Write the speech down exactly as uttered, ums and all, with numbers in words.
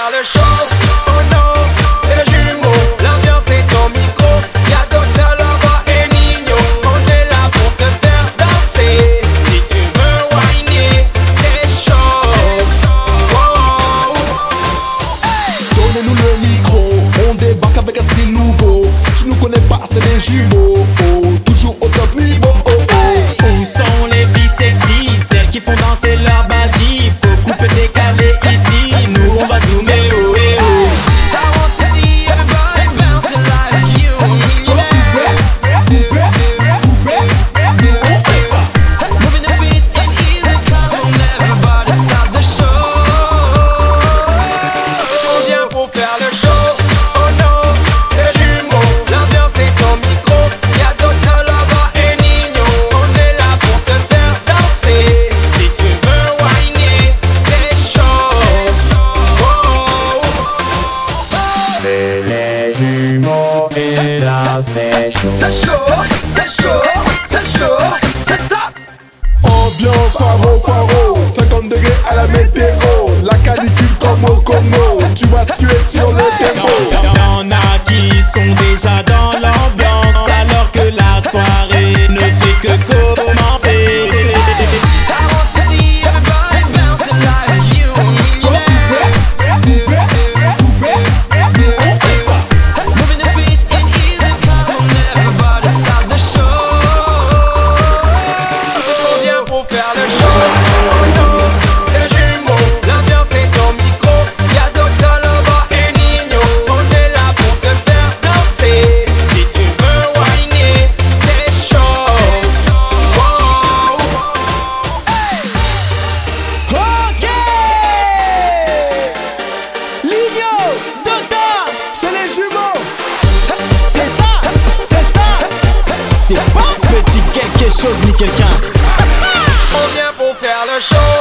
faire le show. Oh non, c'est le jumeau, l'ambiance est au micro. Y'a Docteur Lover et Nino, on est là pour te faire danser. Si tu veux whiner, c'est chaud. Oh. Donnez-nous le micro, on débarque avec un style nouveau. Si tu nous connais pas, c'est des jumeaux. Oh, toujours au top niveau. Oh, oh. Où sont les filles sexy, celles qui font danser leur body? Faut couper décaler ici, nous on va zoomer. Oh, eh, oh. I want to see everybody bouncing like you. Moving the feet in easy, come on everybody start the show. On vient pour faire le show. Oh non, c'est le jumeau, l'ambiance est au micro. Y'a Docteur Lover et Nino, on est là pour te faire danser. Si tu veux whiner, c'est chaud. Oh. C'est les jumeaux et là c'est chaud. C'est chaud, c'est chaud, c'est chaud, c'est stop. Ambiance faro faro, cinquante degrés à la météo. La canicule comme au Congo, tu vas suer sur le tempo. Y'en a qui sont déjà dans l'ambiance alors que la soirée ne fait que commencer. I want to see everybody bouncing like you. Moving the feet in easy, come on everybody start the show. On vient pour faire le show. Oh non, c'est le jumeau, l'ambiance est au micro. Y'a Docteur Lover et Nino, on est là pour te faire danser. Si tu veux whiner, c'est chaud. Oh. Ok, Ligno, Docteur, c'est les jumeaux. C'est ça, c'est ça. C'est pas petit quelque chose ni quelqu'un. On vient pour faire le show.